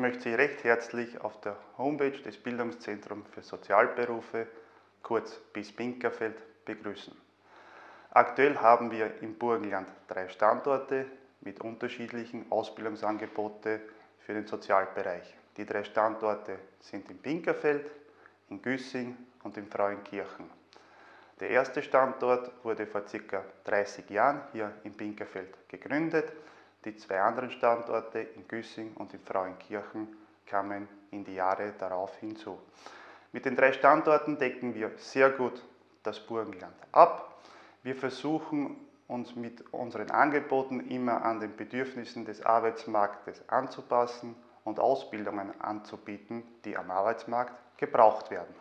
möchte Sie recht herzlich auf der Homepage des Bildungszentrums für Sozialberufe, kurz BIS Pinkerfeld, begrüßen. Aktuell haben wir im Burgenland 3 Standorte mit unterschiedlichen Ausbildungsangeboten für den Sozialbereich. Die 3 Standorte sind in Pinkerfeld, in Güssing und in Frauenkirchen. Der erste Standort wurde vor ca. 30 Jahren hier in Pinkerfeld gegründet. Die 2 anderen Standorte in Güssing und in Frauenkirchen kamen in die Jahre darauf hinzu. Mit den 3 Standorten decken wir sehr gut das Burgenland ab. Wir versuchen uns mit unseren Angeboten immer an den Bedürfnissen des Arbeitsmarktes anzupassen und Ausbildungen anzubieten, die am Arbeitsmarkt gebraucht werden.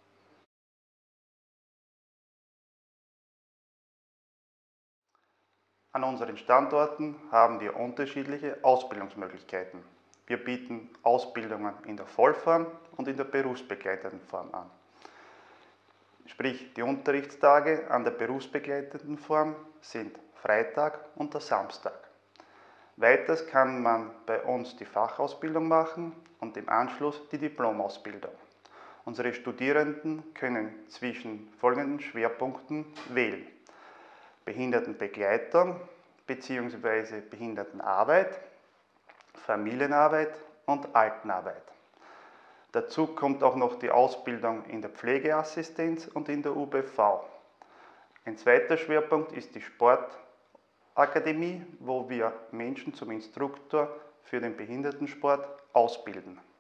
An unseren Standorten haben wir unterschiedliche Ausbildungsmöglichkeiten. Wir bieten Ausbildungen in der Vollform und in der berufsbegleitenden Form an. Sprich, die Unterrichtstage an der berufsbegleitenden Form sind Freitag und der Samstag. Weiters kann man bei uns die Fachausbildung machen und im Anschluss die Diplomausbildung. Unsere Studierenden können zwischen folgenden Schwerpunkten wählen: Behindertenbegleitung bzw. Behindertenarbeit, Familienarbeit und Altenarbeit. Dazu kommt auch noch die Ausbildung in der Pflegeassistenz und in der UBV. Ein zweiter Schwerpunkt ist die Sportakademie, wo wir Menschen zum Instruktor für den Behindertensport ausbilden.